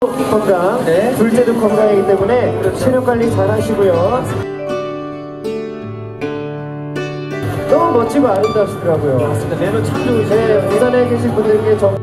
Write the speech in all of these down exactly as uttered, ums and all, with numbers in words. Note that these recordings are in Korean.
건강, 네. 둘째도 건강이기 때문에 그렇죠. 체력 관리 잘 하시고요. 너무 멋지고 아름다우시더라고요. 맞습니다. 매너 참 좋으시네요. 네, 부산에 계신 분들께 정...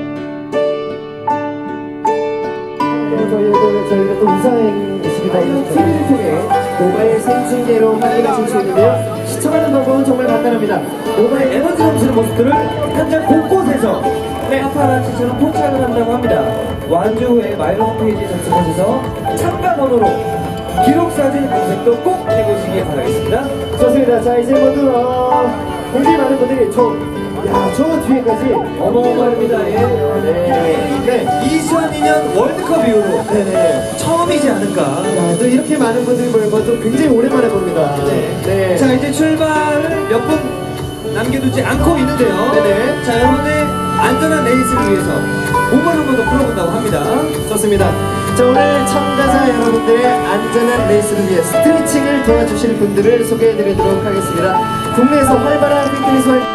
저희도, 저희가 또 의사행이시기도 하고 티비를 통해 모바일 생중계로 확인할 수 있는데요. 시청하는 방법은 정말 간단합니다. 모바일 에너지 넘치는 모습들을 현장 곳곳에서 네, 파파라치처럼 포착을 한다고 합니다. 완주 후에 마이너 홈페이지에 접속하셔서 참가 번호로 기록사진 검색도 꼭 해보시기 바라겠습니다. 좋습니다. 자, 이제 모두 어, 굉장히 많은 분들이 저, 야, 저 뒤에까지 어마어마합니다. 예. 네. 네. 이천이 년 월드컵 이후로 네네. 처음이지 않을까. 야, 또 이렇게 많은 분들이 모인 것도 굉장히 오랜만에 봅니다. 네. 네. 자, 이제 출발을 몇 분 남겨두지 않고 있는데요. 네네. 자, 여러분의 안전한 레이스를 위해서 몸을 한 번 더 풀어본다고 합니다. 좋습니다. 자, 오늘 참가자 여러분들의 안전한 레이스를 위해 스트레칭을 도와주실 분들을 소개해드리도록 하겠습니다. 국내에서 활발한 피트니스 활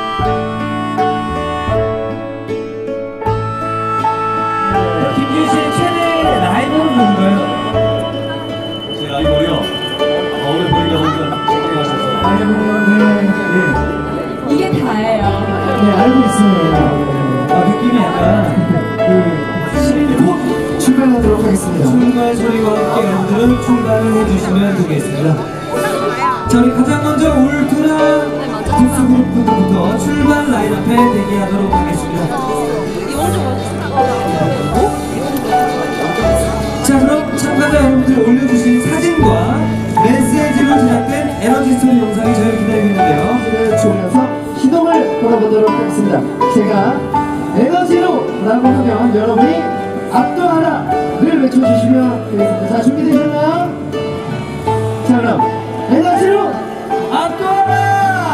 김지우 씨의 최대 라이벌은 누군가요? 제 라이벌이요? 아, 오늘 보니까 혼자 고생하셨어요. 라이벌은 네, 이게 다예요. 네, 알고 있어요. 아, 느낌이 약간 그 신곡 출발하도록 하겠습니다. 출발 소리와 함께 여러분들은 출발을 해주시면 되겠습니다. 자, 우리 가장 먼저 울트라 부스 그룹 분들부터 출발 라인업에 대기하도록 하겠습니다. 자, 그럼 참가자 여러분들이 올려주신 사진과 메시지로 제작된 에너지 스토리 영상이 저희를 기다리고 있는데요. 를 주면서 시동을 걸어보도록 하겠습니다. 제가 에너지로 라고 하면 여러분이 압도하라를 외쳐주시면 되겠습니다. 자, 준비되셨나요? 자, 그럼 에너지로 압도하라!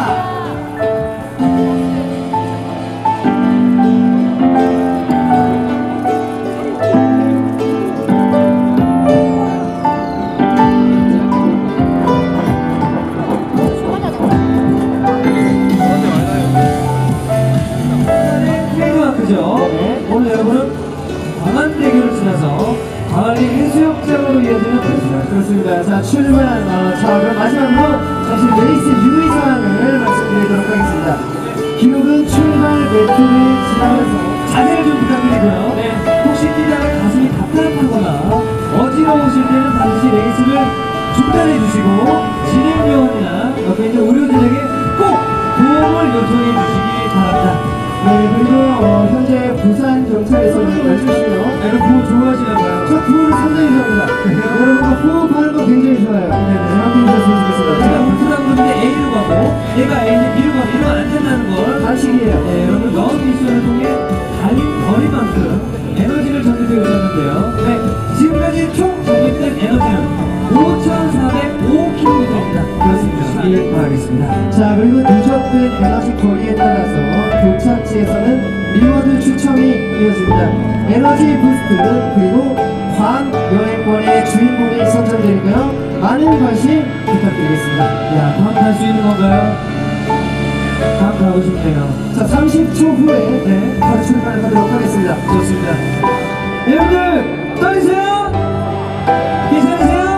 네. 오늘 여러분은 광안대교를 지나서 광안리 해수욕장으로 이어지는 코스입니다. 그렇습니다. 자, 출발. 어, 자, 그럼 마지막으로 잠시 레이스 유의 사항을 말씀드리도록 하겠습니다. 기록은 출발 매트를 지나면서 자세를 좀 부탁드리고요. 네. 혹시 뛰다가 가슴이 답답하거나 어지러우실 때는 반드시 레이스를 중단해 주시고 진행요원이나 옆에 있는 의료진에게 꼭 도움을 요청해 주시기 바랍니다. 네, 그리고 어, 현재 부산 경찰에서는 알려주시면 여러분 구호 좋아하시나봐요. 저 구호를 상당히 좋아합니다. 여러분과 호흡하는 거 굉장히 좋아요. 네, 네, 함께 해주셨으면 좋겠습니다. 제가 울트라 그룹인데 A로 가고 얘가 A인데 B로 가고 이러면 안 된다는 걸 반칙이에요. 네, 여러분 런 미션을 통해 달린 거리만큼 에너지를 전달해 오셨는데요. 네, 지금까지 총 전달된 에너지는 오천사백오 킬로미터입니다. 그렇습니다. 예, 바라겠습니다. 자, 그리고 누적된 에너지 거리에 따라서 도착지에서는 리워드 추첨이 이어집니다. 에너지 부스트 그리고 광 여행권의 주인공이 선정되니까요. 많은 관심 부탁드리겠습니다. 야, 다음 갈 수 있는 건가요? 다음 가고 싶네요. 자, 삼십 초 후에 네, 바로 출발하도록 하겠습니다. 좋습니다. 여러분들 떠있어요? 괜찮으세요?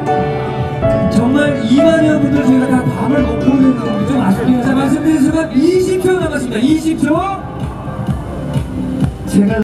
정말 이만여 분들 저희가 다 밤을 못 보는 게 좀 아쉽네요. 자, 말씀드린 순간 이십 초 남았습니다. 이십 초. 제가